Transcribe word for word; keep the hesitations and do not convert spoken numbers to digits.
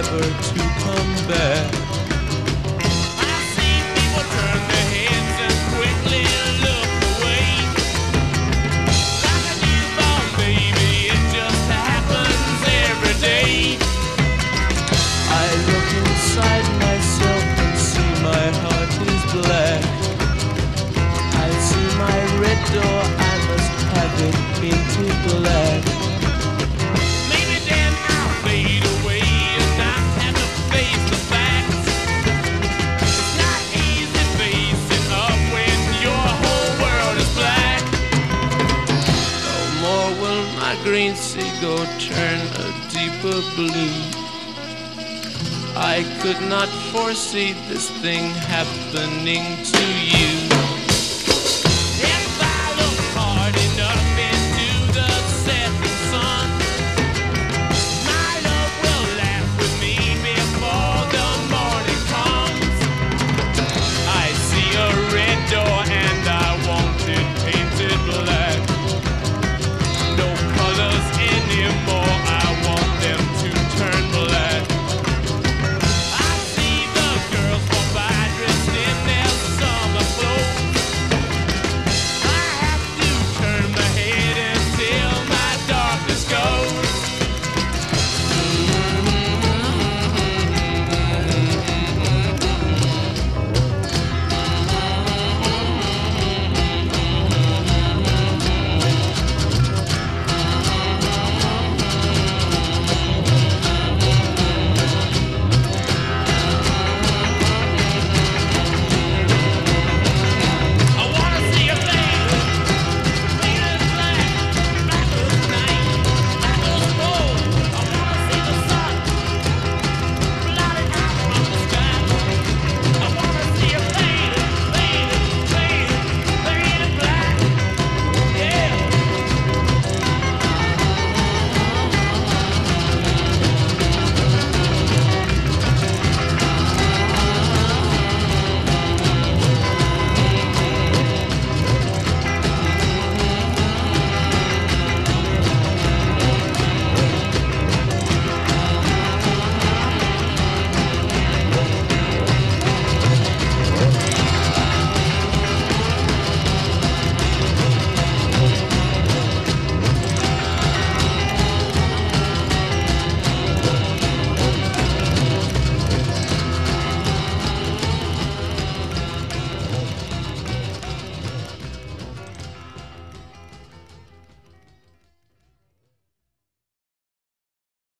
never to come back. I see people turn their heads and quickly look away. Like a newborn baby, it just happens every day. I look inside myself and see my heart is black. I see my red door, I must have it painted black. Maybe then I'll fade away and not have to face the facts. It's not easy facing up when your whole world is black. No more will my green seagull turn a deeper blue. I could not foresee this thing happening to you.